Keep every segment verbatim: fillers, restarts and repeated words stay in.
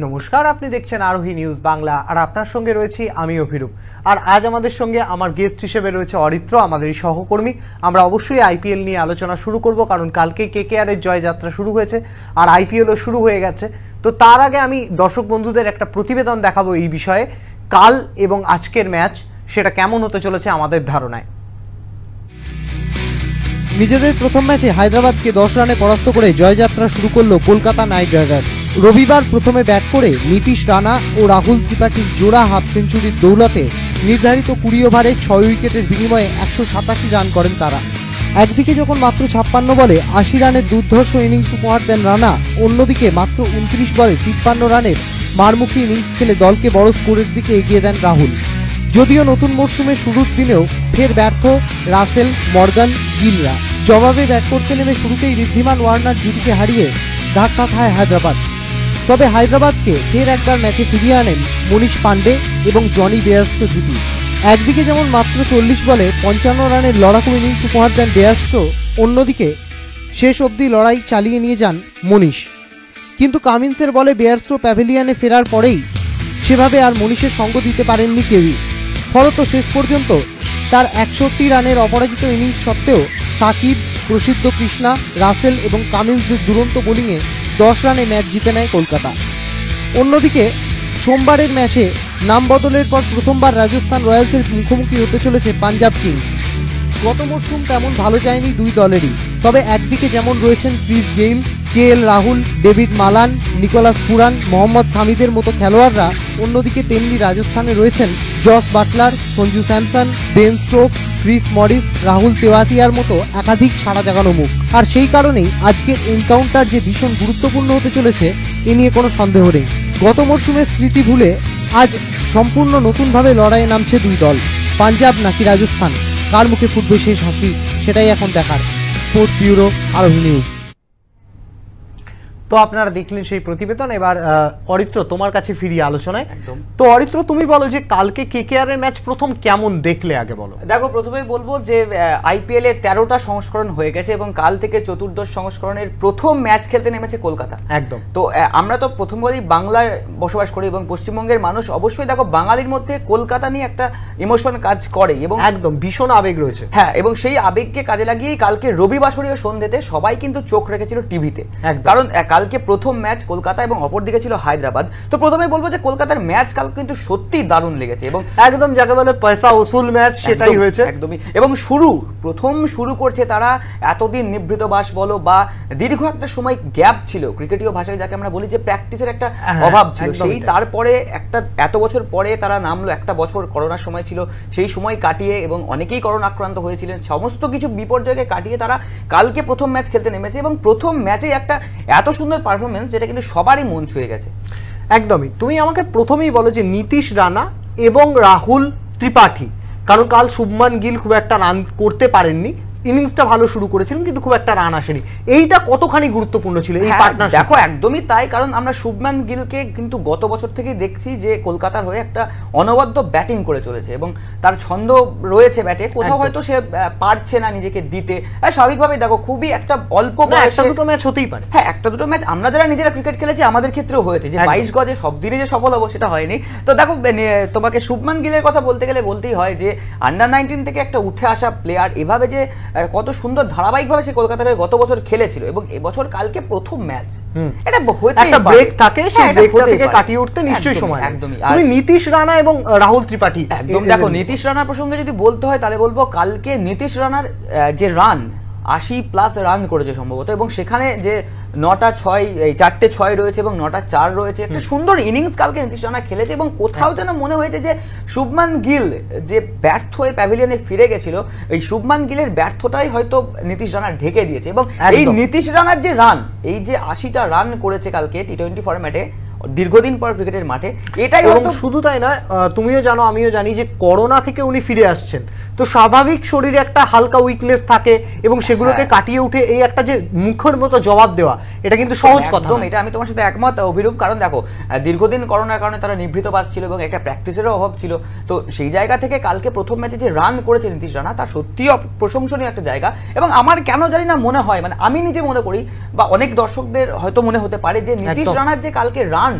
নমস্কার, আপনি দেখছেন আরোহি নিউজ বাংলা আর আপনার সঙ্গে রয়েছি আমি অভিরূপ। আর আজ আমাদের সঙ্গে আমার গেস্ট হিসেবে রয়েছে অরিত্র, আমাদের এই সহকর্মী। আমরা অবশ্যই আইপিএল নিয়ে আলোচনা শুরু করব, কারণ কালকেই কেকেআরের জয়যাত্রা শুরু হয়েছে আর আইপিএলও শুরু হয়ে গেছে। তো তার আগে আমি দর্শক বন্ধুদের একটা প্রতিবেদন দেখাবো এই বিষয়ে, কাল এবং আজকের ম্যাচ সেটা কেমন হতে চলেছে আমাদের ধারণায়। নিজেদের প্রথম ম্যাচে হায়দ্রাবাদকে দশ রানে পরাস্ত করে জয়যাত্রা শুরু করলো কলকাতা নাইট রাইডার্স। রবিবার প্রথমে ব্যাট করে নীতিশ রানা ও রাহুল ত্রিপাঠীর জোড়া হাফ সেঞ্চুরির দৌলতে নির্ধারিত কুড়ি ওভারে ছয় উইকেটের বিনিময়ে একশো সাতাশি রান করেন তারা। একদিকে যখন মাত্র ছাপ্পান্ন বলে আশি রানের দুর্ধর্ষ ইনিংস উপহার দেন রানা, অন্যদিকে মাত্র উনত্রিশ বলে তিপ্পান্ন রানের মারমুখী ইনিংস খেলে দলকে বড় স্কোরের দিকে এগিয়ে দেন রাহুল। যদিও নতুন মরশুমের শুরুর দিনেও ফের ব্যর্থ রাসেল, মর্গান, গিলরা। জবাবে ব্যাট করতে নেমে শুরুতেই ঋদ্ধিমান ওয়ার্নার জুটিকে হারিয়ে ধাক্কা খায় হায়দ্রাবাদ। তবে হায়দ্রাবাদকে ফের একবার ম্যাচে ফিরিয়ে আনেন মনীষ পান্ডে এবং জনি বেয়ারস্টো জুটি। একদিকে যেমন মাত্র চল্লিশ বলে পঞ্চান্ন রানের লড়াকু ইনিংস উপহার দেন বেয়ারস্টো, অন্যদিকে শেষ অবধি লড়াই চালিয়ে নিয়ে যান মনীষ। কিন্তু কামিন্সের বলে বেয়ারস্টো প্যাভিলিয়নে ফেরার পরেই সেভাবে আর মনীষের সঙ্গ দিতে পারেননি কেউই। ফলত শেষ পর্যন্ত তার একষট্টি রানের অপরাজিত ইনিংস সত্ত্বেও সাকিব, প্রসিদ্ধ কৃষ্ণা, রাসেল এবং কামিন্সদের দুরন্ত বোলিংয়ে দশ রানে ম্যাচ জিতে নেয় কলকাতা। অন্যদিকে সোমবারের ম্যাচে নাম বদলের পর প্রথমবার রাজস্থান রয়্যালসের মুখোমুখি হতে চলেছে পাঞ্জাব কিংস। গত মরশুম তেমন ভালো যায়নি দুই দলেরই, তবে একদিকে যেমন রয়েছেন Chris Gayle, K L Rahul, David Malan, Nicholas Pooran, Mohammad সামিদের মতো খেলোয়াড়রা, অন্যদিকে তেমনি রাজস্থানে রয়েছেন Jos Buttler, Sanju Samson, Ben Stokes, Chris Morris, Rahul তেওয়াতিয়ার মতো একাধিক সাড়া জাগানো মুখ। আর সেই কারণেই আজকের এনকাউন্টার যে ভীষণ গুরুত্বপূর্ণ হতে চলেছে এ নিয়ে কোনো সন্দেহ নেই। গত মরশুমের স্মৃতি ভুলে আজ সম্পূর্ণ নতুনভাবে লড়াইয়ে নামছে দুই দল। পাঞ্জাব নাকি রাজস্থান, কার মুখে ফুটবে শেষ হাসি সেটাই এখন দেখার। Sports bureau, Arohi news. তো আপনারা দেখলেন সেই প্রতিবেদন। এবার অরিত্র, তোমার কাছে ফিরিয়ে আলোচনায়। তো অরিত্র, তুমি বলো যে কালকে কেকেআর এর ম্যাচ প্রথম কেমন দেখলে, আগে বলো। দেখো, প্রথমেই বলবো যে আইপিএল এর তেরোটা সংস্করণ হয়ে গেছে এবং কাল থেকে চতুর্দশ সংস্করণের প্রথম ম্যাচ খেলতে নেমেছে কলকাতা। একদম। তো আমরা তো প্রথম বলেই বাংলায় বসবাস করি এবং পশ্চিমবঙ্গের মানুষ অবশ্যই দেখো বাঙালির মধ্যে কলকাতা নিয়ে একটা ইমোশন কাজ করে এবং একদম ভীষণ আবেগ রয়েছে। হ্যাঁ, এবং সেই আবেগকে কাজে লাগিয়েই কালকে রবিবাসরীয় সন্ধ্যেতে সবাই কিন্তু চোখ রেখেছিল টিভিতে, কারণ কালকে প্রথম ম্যাচ কলকাতা এবং অপরদিকে ছিল হায়দ্রাবাদ। তো প্রথমেই বলবো যে কলকাতার ম্যাচ কাল কিন্তু সত্যি দারুণ লেগেছে এবং একদম যাকে বলে পয়সা ওসুল ম্যাচ, সেটাই হয়েছে একদমই। এবং শুরু প্রথম শুরু করছে তারা, এতদিন নিভৃত বাস বলো বা দীর্ঘ একটা সময় গ্যাপ ছিল, ক্রিকেটীয় ভাষায় যাকে আমরা বলি যে প্র্যাকটিসের একটা অভাব ছিল, সেই তারপরে একটা এত বছর পরে তারা নামলো। একটা বছর করোনার সময় ছিল, সেই সময় কাটিয়ে এবং অনেকেই করোনা আক্রান্ত হয়েছিলেন, সমস্ত কিছু বিপর্যয়কে কাটিয়ে তারা কালকে প্রথম ম্যাচ খেলতে নেমেছে এবং প্রথম ম্যাচে একটা এত সুন্দর পারফরমেন্স যেটা কিন্তু সবারই মন ছুঁয়ে গেছে। একদমই। তুমি আমাকে প্রথমেই বলো যে নীতিশ রানা এবং রাহুল ত্রিপাঠী, কারণ কাল শুভমান গিল খুব একটা রান করতে পারেননি, ইনিংসটা ভালো শুরু করেছিলেন কিন্তু খুব একটা রান আসেনি, এইটা কতখানি গুরুত্বপূর্ণ ছিল এই পার্টনারশিপ? দেখো, একদমই তাই, কারণ আমরা শুভমান গিলকে কিন্তু গত বছর থেকেই দেখছি যে কলকাতার হয়ে একটা অনবদ্য ব্যাটিং করে চলেছে এবং তার ছন্দ রয়েছে ব্যাটে, কোথাও হয়তো সে পারছে না নিজেকে দিতে। স্বাভাবিকভাবে দেখো, খুবই একটা অল্প বয়সে একটা দুটো ম্যাচ হতেই পারে। হ্যাঁ, একটা দুটো ম্যাচ আমরা যারা নিজেরা ক্রিকেট খেলেছি আমাদের ক্ষেত্রেও হয়েছে যে বাইশ গজে সব দিনে যে সফল হবো সেটা হয়নি। তো দেখো, তোমাকে শুভমান গিলের কথা বলতে গেলে বলতেই হয় যে আন্ডার নাইনটিন থেকে একটা উঠে আসা প্লেয়ার, এভাবে যে কত সুন্দর ধারাবাহিকভাবে সে কলকাতার হয়ে গত বছর খেলেছিল এবং এবছর কালকে প্রথম ম্যাচ, এটা একটা ব্রেক থাকে, সেই ব্রেকটা থেকে কাটিয়ে উঠতে নিশ্চয়ই সময়। একদমই। তুমি নীতিশ রানা এবং রাহুল ত্রিপাঠী, একদম। দেখো, নীতিশ রানার প্রসঙ্গে যদি বলতে হয় তাহলে বলবো কালকে নীতিশ রানার যে রান, আশি প্লাস রান করেছে সম্ভবত, এবং সেখানে যে নটা ছয়, এই চারটে ছয় রয়েছে এবং নটা চার রয়েছে, একটা সুন্দর ইনিংস কালকে নীতিশ রানা খেলেছে এবং কোথাও যেন মনে হয়েছে যে শুভমান গিল যে ব্যর্থ হয়ে প্যাভিলিয়নে ফিরে গেছিল, এই শুভমান গিলের ব্যর্থটাই হয়তো নীতিশ রানা ঢেকে দিয়েছে এবং এই নীতিশ রানার যে রান, এই যে আশিটা রান করেছে কালকে টি টোয়েন্টি ফরম্যাটে দীর্ঘদিন পর ক্রিকেটের মাঠে, এটাই হয়তো। শুধু তাই না, তুমিও জানো আমিও জানি যে করোনা থেকে উনি ফিরে আসছেন, তো স্বাভাবিক শরীরে একটা হালকা উইকনেস থাকে এবং সেগুলোকে কাটিয়ে উঠে এই একটা যে মুখের মতো জবাব দেওয়া, এটা কিন্তু সহজ কথা না। এটা আমি তোমার সাথে একমত অভিরূপ, কারণ দেখো দীর্ঘদিন করোনার কারণে তারা নিভৃত বাস ছিল এবং একটা প্র্যাকটিসেরও অভাব ছিল। তো সেই জায়গা থেকে কালকে প্রথম ম্যাচে যে রান করেছে নীতিশ রানা, তার সত্যিই প্রশংসনীয় একটা জায়গা। এবং আমার কেন জানি না মনে হয়, মানে আমি নিজে মনে করি বা অনেক দর্শকদের হয়তো মনে হতে পারে যে নীতিশ রানার যে কালকে রান,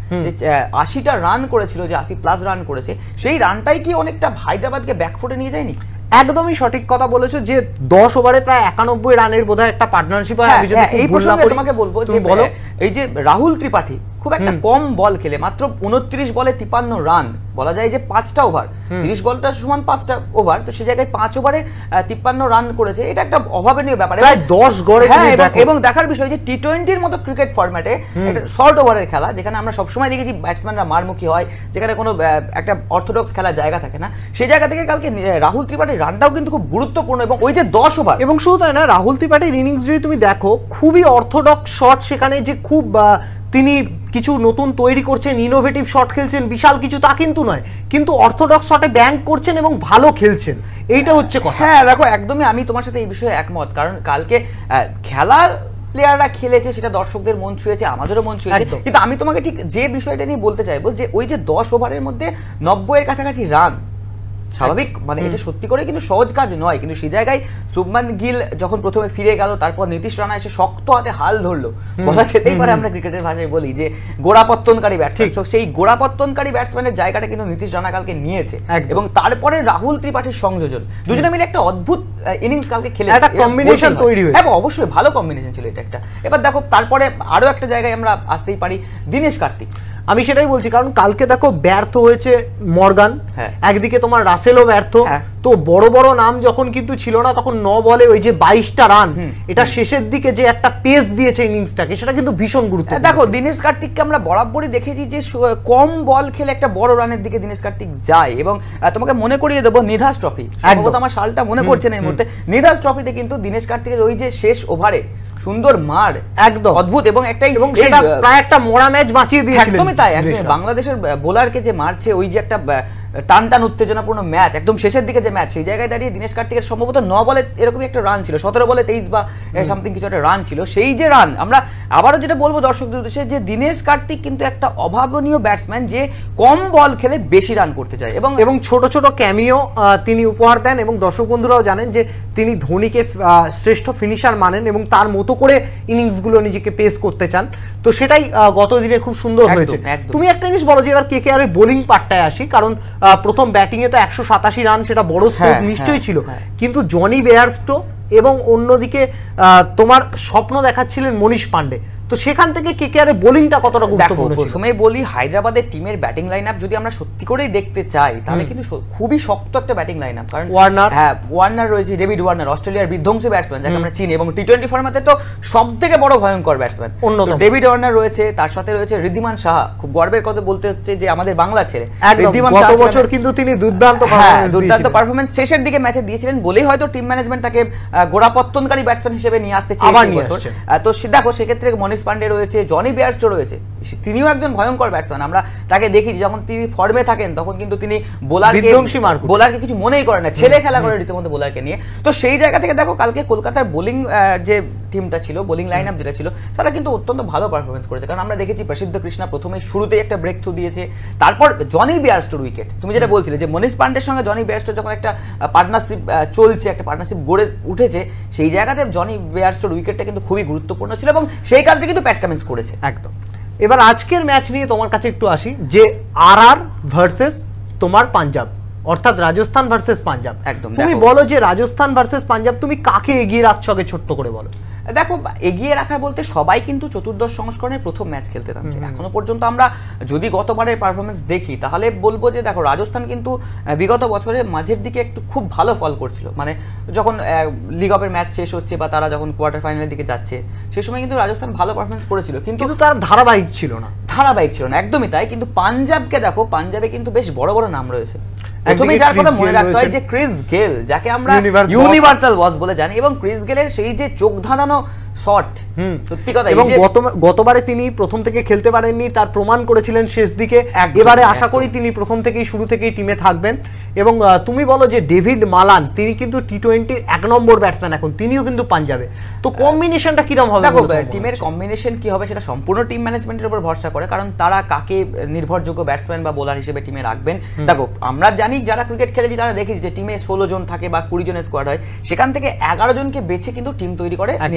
যে আশিটা রান করেছিল, যে আশি প্লাস রান করেছে, সেই রানটাই কি অনেকটা হায়দ্রাবাদকে ব্যাকফুটে নিয়ে যায়নি? একদমই সঠিক কথা বলেছো যে দশ ওভারে প্রায় একানব্বই রানের বোধহয় একটা পার্টনারশিপ হয়। আমি যদি এই প্রসঙ্গে তোমাকে বলবো যে এই যে রাহুল ত্রিপাঠী খুব একটা কম বল খেলে মাত্র উনত্রিশ বলে তিপ্পান্ন রান, বলা যায় যে পাঁচটা ওভার, তিরিশ বলটা সমান পাঁচটা ওভার, তো সে জায়গায় পাঁচ ওভারে তিপ্পান্ন রান করেছে, এটা একটা অভাবনীয় ব্যাপার। প্রায় দশ গড়ে। এবং দেখার বিষয় যে টি টোয়েন্টির মতো ক্রিকেট ফরম্যাটে একটা শর্ট ওভারের খেলা, যেখানে আমরা সবসময় দেখেছি ব্যাটসম্যানরা মারমুখী হয়, যেখানে কোনো একটা অর্থোডক্স খেলার জায়গা থাকে না, সেই জায়গা থেকে কালকে রাহুল ত্রিপাঠীর রানটাও কিন্তু খুব গুরুত্বপূর্ণ। এবং ওই যে দশ ওভার, এবং শুধু তাই না, রাহুল ত্রিপাঠীর ইনিংস যদি তুমি দেখো, খুবই অর্থোডক্স শট, সেখানে যে খুব তিনি কিছু নতুন তৈরি করছেন, ইনোভেটিভ শট খেলছেন, বিশাল কিছু তা কিন্তু নয়, কিন্তু অর্থোডক্স শটে ব্যাংক করছেন এবং ভালো খেলছেন, এইটা হচ্ছে কথা। হ্যাঁ দেখো, একদমই আমি তোমার সাথে এই বিষয়ে একমত, কারণ কালকে খেলা প্লেয়াররা খেলেছে, সেটা দর্শকদের মন ছুঁয়েছে, আমাদেরও মন ছুঁয়েছে, কিন্তু আমি তোমাকে ঠিক যে বিষয়টা নিয়ে বলতে চাইবো যে ওই যে দশ ওভারের মধ্যে নব্বই এর কাছাকাছি রান, স্বাভাবিক মানে এটা সত্যি করে কিন্তু সহজ কাজ নয়, কিন্তু সেই জায়গায় শুভমান গিল যখন প্রথমে ফিরে গেল, তারপর নীতিশ রানা এসে শক্ত হাতে হাল ধরলো, বলা যেতেই পারে আমরা ক্রিকেটের ভাষায় বলি যে গোড়াপত্তনকারী ব্যাটসম্যান, সেই গোড়াপত্তনকারী ব্যাটসম্যানের জায়গাটা কিন্তু নীতিশ রানা কালকে নিয়েছে। এবং তারপরে রাহুল ত্রিপাঠীর সংযোজন, দুজনে মিলে একটা অদ্ভুত ইনিংস কালকে খেলেছে, একটা কম্বিনেশন তৈরি হয়েছে। হ্যাঁ অবশ্যই ভালো কম্বিনেশন ছিল এটা একটা। এবার দেখো তারপরে আরো একটা জায়গায় আমরা আসতেই পারি, দীনেশ কার্তিক। আমি সেটাই বলছি, কারণ কালকে দেখো ব্যর্থ হয়েছে মর্গান, একদিকে তোমার রাসেলও ব্যর্থ, তো বড় বড় নাম যখন কিন্তু ছিল না, তখন ন বলে ওই যে বাইশটা রান, এটা শেষের দিকে যে একটা পেস দিয়েছে ইনিংসটাকে, সেটা কিন্তু ভীষণ গুরুত্বপূর্ণ। দেখো দীনেশ কার্তিককে আমরা বরাবরই দেখেছি যে কম বল খেলে একটা বড় রানের দিকে দীনেশ কার্তিক যায়। এবং তোমাকে মনে করিয়ে দেবো নিধাস ট্রফি, সম্ভবত আমার সালটা মনে পড়ছে না এই মুহূর্তে, নিধাস ট্রফিতে কিন্তু দীনেশ কার্তিকের ওই যে শেষ ওভারে সুন্দর মার, একদম অদ্ভুত, এবং একটাই এবং সেটা প্রায় একটা মোড়া ম্যাচ বাঁচিয়ে দিয়েছিল। একদমই তাই, একদম বাংলাদেশের বোলারকে যে মারছে, ওই যে একটা টান টান উত্তেজনাপূর্ণ ম্যাচ, একদম শেষের দিকে যে ম্যাচ, সেই জায়গায় দাঁড়িয়ে দীনেশ কার্তিকের সম্ভবত ন বলে এরকমই একটা রান ছিল, সতেরো বলে তেইশ বা সামথিং কিছু একটা রান ছিল। সেই যে রান, আমরা আবারও যেটা বলবো দর্শকদের উদ্দেশ্যে যে দীনেশ কার্তিক কিন্তু একটা অভাবনীয় ব্যাটসম্যান, যে কম বল খেলে বেশি রান করতে চায় এবং এবং ছোট ছোট ক্যামিও তিনি উপহার দেন। এবং দর্শক বন্ধুরাও জানেন যে তিনি ধোনিকে শ্রেষ্ঠ ফিনিশার মানেন এবং তার মতো করে ইনিংসগুলো নিজেকে পেস করতে চান, তো সেটাই গত দিনে খুব সুন্দর হয়েছে। তুমি একটা জিনিস বলো যে এবার কেকেআর এর বোলিং পার্টটায় আসি, কারণ প্রথম ব্যাটিং এ তো একশো সাতাশি রান, সেটা বড় স্কোর নিশ্চয়ই ছিল, কিন্তু জনি বেয়ারস্টো এবং অন্যদিকে তোমার স্বপ্ন দেখাচ্ছিলেন মনীষ পান্ডে, তো সেখান থেকে কেকেআর এর বোলিংটা কতটা গুরুত্বপূর্ণ ছিল? প্রথমেই বলি, হায়দ্রাবাদের টিমের ব্যাটিং লাইনআপ যদি আমরা সত্যি করেই দেখতে চাই, তাহলে কিন্তু খুবই শক্ত একটা ব্যাটিং লাইনআপ, কারণ ওয়ার্নার, হ্যাঁ ওয়ার্নার রয়েছে, ডেভিড ওয়ার্নার অস্ট্রেলিয়ার বিধ্বংসী ব্যাটসম্যান, যাকে আমরা চিনি, এবং টি টোয়েন্টি ফরম্যাটে তো সবথেকে বড় ভয়ঙ্কর ব্যাটসম্যান অন্যতম ডেভিড ওয়ার্নার রয়েছে, তার সাথে রয়েছে ঋদ্ধিমান সাহা, খুব গর্বের কথা বলতে হচ্ছে যে আমাদের বাংলার ছেলে ঋদ্ধিমান সাহা, গত বছর কিন্তু তিনি দুর্দান্ত পারফরম্যান্স দুর্দান্ত পারফরম্যান্স শেষের দিকে ম্যাচে দিয়েছিলেন বলেই হয়তো টিম ম্যানেজমেন্ট তাকে গোড়াপত্তনকারী ব্যাটসম্যান হিসেবে নিয়ে আসতে চেয়েছে। তো দেখো সেক্ষেত্রে মনীষ পান্ডে রয়েছে, জনি বেয়ারস্টো রয়েছে, তিনিও একজন ভয়ঙ্কর ব্যাটসম্যান, আমরা তাকে দেখি যখন তিনি ফর্মে থাকেন তখন কিন্তু তিনি বোলারকে বোলারকে কিছু মনেই করেন না, ছেলে খেলা করে রীতিমতো বোলারকে নিয়ে। তো সেই জায়গা থেকে দেখো কালকে কলকাতার বোলিং যে টিমটা ছিল, বোলিং লাইন আপ যেটা ছিল, তারা কিন্তু অত্যন্ত ভালো পারফরমেন্স করেছে, কারণ আমরা দেখেছি প্রসিদ্ধ কৃষ্ণা প্রথমে শুরুতেই একটা ব্রেক থ্রু দিয়েছে, তারপর জনি বেয়ারস্টোর উইকেট, তুমি যেটা বলছিলে যে মনীষ পান্ডের সঙ্গে জনি বেয়ারস্টো যখন একটা পার্টনারশিপ চলছে, একটা পার্টনারশিপ গড়ে উঠেছে, সেই জায়গাতে জনি বেয়ারস্টোর উইকেটটা কিন্তু খুবই গুরুত্বপূর্ণ ছিল এবং সেই কাজটা কিন্তু প্যাট কামিন্স করেছে একদম। এবার আজকের ম্যাচ নিয়ে তোমার কাছে একটু আসি, যে আর আর ভার্সেস তোমার পাঞ্জাব, অর্থাৎ রাজস্থান ভার্সেস পাঞ্জাব, একদম। তুমি বলো যে রাজস্থান ভার্সেস পাঞ্জাব তুমি কাকে এগিয়ে রাখছো, আগে ছোট্ট করে বলো। দেখো এগিয়ে রাখার বলতে সবাই কিন্তু চতুর্দশ সংস্করণের প্রথম ম্যাচ খেলতে নামছে, এখনো পর্যন্ত আমরা যদি গতবারের পারফরমেন্স দেখি তাহলে বলবো যে দেখো রাজস্থান কিন্তু বিগত বছরে মাঝের দিকে একটু খুব ভালো ফল করছিল, মানে যখন লিগ অফের ম্যাচ শেষ হচ্ছে বা তারা যখন কোয়ার্টার ফাইনালের দিকে যাচ্ছে, সেই সময় কিন্তু রাজস্থান ভালো পারফরমেন্স করেছিল, কিন্তু তার ধারাবাহিক ছিল না ধারাবাহিক ছিল না একদমই তাই। কিন্তু পাঞ্জাবকে দেখো, পাঞ্জাবে কিন্তু বেশ বড় বড় নাম রয়েছে, প্রথমে যার কথা মনে রাখতে হয় যে ক্রিস গেল, যাকে আমরা ইউনিভার্সাল বস বলে জানি, এবং ক্রিস গেলের সেই যে চোখ ধাঁধানো শট, সত্যি কথা, এবং গতবারে তিনি প্রথম থেকে খেলতে পারেননি, তার প্রমাণ করেছিলেন শেষ দিকে, এবারে আশা করি তিনি প্রথম থেকেই শুরু থেকেই টিমে থাকবেন। এবং তুমি বলো যে ডেভিড মালান, তিনি কিন্তু টি টোয়েন্টির এক নম্বর ব্যাটসম্যান এখন, তিনিও কিন্তু পাঞ্জাবে, তো কম্বিনেশনটা কিরকম হবে? দেখো টিমের কম্বিনেশন কি হবে সেটা সম্পূর্ণ টিম ম্যানেজমেন্টের উপর ভরসা করে, কারণ তারা কাকে নির্ভরযোগ্য ব্যাটসম্যান বা বোলার হিসেবে টিমে রাখবেন। দেখো আমরা জানি যারা ক্রিকেট খেলেছি তারা দেখেছি যে টিমে ষোলো জন থাকে বা কুড়ি জনের স্কোয়াড হয়, সেখান থেকে এগারো জনকে বেছে কিন্তু টিম তৈরি করে নির্বাচকরা,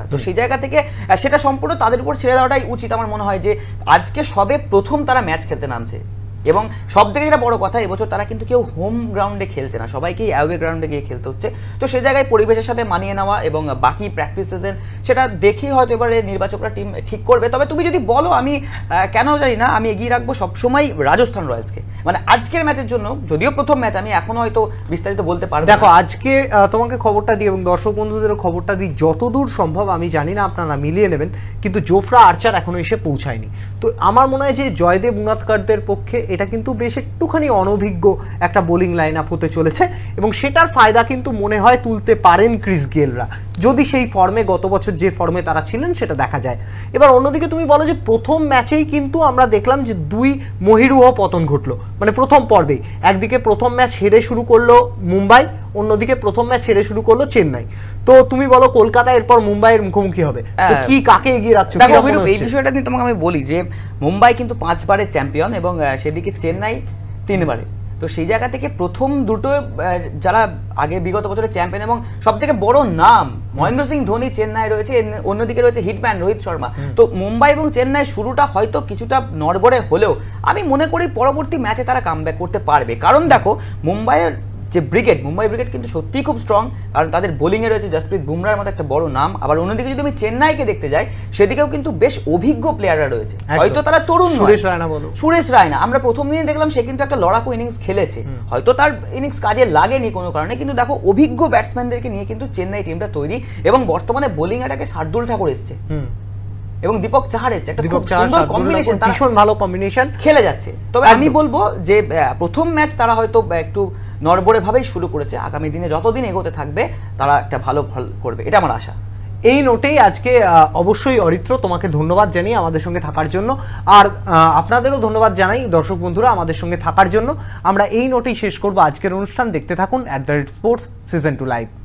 তো সেই জায়গা থেকে সেটা সম্পূর্ণ তাদের উপর ছেড়ে দেওয়াটাই উচিত আমার মনে হয়, যে আজকে সবে প্রথম তারা ম্যাচ খেলতে নামছে এবং সব থেকে যেটা বড় কথা, এবছর তারা কিন্তু কেউ হোম গ্রাউন্ডে খেলছে না, সবাইকেই অ্যাওয়ে গ্রাউন্ডে গিয়ে খেলতে হচ্ছে। তো সেই জায়গায় পরিবেশের সাথে মানিয়ে নেওয়া এবং বাকি প্র্যাকটিস সেশন সেটা দেখেই হয়তো এবারে নির্বাচকরা টিম ঠিক করবে। তবে তুমি যদি বলো, আমি কেন জানি না, আমি এগিয়ে রাখবো সবসময় রাজস্থান রয়্যালসকে, মানে আজকের ম্যাচের জন্য, যদিও প্রথম ম্যাচ, আমি এখনো হয়তো বিস্তারিত বলতে পারবো। দেখো আজকে তোমাকে খবরটা দিই এবং দর্শক বন্ধুদেরও খবরটা দিই, যতদূর সম্ভব, আমি জানি না আপনারা মিলিয়ে নেবেন, কিন্তু জোফরা আর্চার এখনো এসে পৌঁছায়নি। তো আমার মনে হয় যে জয়দেব উনাদকরদের পক্ষে এটা কিন্তু বেশ একটুখানি অনভিজ্ঞ একটা বোলিং লাইন আপ হতে চলেছে এবং সেটার ফায়দা কিন্তু মনে হয় তুলতে পারেন ক্রিস গেলরা, যদি সেই ফর্মে, গত বছর যে ফর্মে তারা ছিলেন সেটা দেখা যায়। এবার অন্যদিকে তুমি বলো যে প্রথম ম্যাচেই কিন্তু আমরা দেখলাম যে দুই মহিরুহ পতন ঘটলো, মানে প্রথম পর্বেই একদিকে প্রথম ম্যাচ হেরে শুরু করলো মুম্বাই, অন্যদিকে প্রথম ম্যাচ হেরে শুরু করলো চেন্নাই। তো তুমি বলো কলকাতা এরপর মুম্বাইয়ের মুখোমুখি হবে, কি কাকে এগিয়ে রাখছো? এই বিষয়টা কিন্তু তোমাকে আমি বলি যে মুম্বাই কিন্তু পাঁচবারের চ্যাম্পিয়ন এবং সেদিকে চেন্নাই তিনবারে। তো সেই জায়গা থেকে প্রথম দুটো যারা আগে বিগত বছরের চ্যাম্পিয়ন এবং সব থেকে বড় নাম মহেন্দ্র সিং ধোনি চেন্নাই রয়েছে, অন্যদিকে রয়েছে হিটম্যান রোহিত শর্মা। তো মুম্বাই এবং চেন্নাই শুরুটা হয়তো কিছুটা নড়বড়ে হলেও আমি মনে করি পরবর্তী ম্যাচে তারা কামব্যাক করতে পারবে। কারণ দেখো মুম্বাইয়ের যে ব্রিগেড, মুম্বাই ব্রিগেড কিন্তু সত্যিই খুব স্ট্রং, কারণ তাদের বোলিংয়ে রয়েছে জসপ্রীত বুমরার মতো একটা বড় নাম। আবার অন্যদিকে যদি আমি চেন্নাইকে দেখতে যাই, সেদিকেও কিন্তু বেশ অভিজ্ঞ প্লেয়াররা রয়েছে, হয়তো তারা তরুণ, সুরেশ রায়না বলো, সুরেশ রায়না আমরা প্রথম দিনে দেখলাম সে কিন্তু একটা লড়াকু ইনিংস খেলেছে, হয়তো তার ইনিংস কাজে লাগেনি কোনো কারণে, কিন্তু দেখো অভিজ্ঞ ব্যাটসম্যানদেরকে নিয়ে কিন্তু চেন্নাই টিমটা তৈরি এবং বর্তমানে বোলিং অ্যাটাকে শার্দুল ঠাকুর এসছে এবং দীপক চাহার এসছে, একটা খুব সুন্দর কম্বিনেশন, ভীষণ ভালো কম্বিনেশন খেলে যাচ্ছে। তবে আমি বলবো যে প্রথম ম্যাচ তারা হয়তো একটু নড়বড়ে ভাবেই শুরু করেছে, আগামী দিনে যতদিন এগোতে থাকবে তারা একটা ভালো ফল করবে, এটা আমার আশা। এই নোটেই আজকে অবশ্যই অরিত্র তোমাকে ধন্যবাদ জানাই আমাদের সঙ্গে থাকার জন্য, আর আপনাদেরও ধন্যবাদ জানাই দর্শক বন্ধুরা আমাদের সঙ্গে থাকার জন্য। আমরা এই নোটেই শেষ করবো আজকের অনুষ্ঠান। দেখতে থাকুন at the rate sports season two live.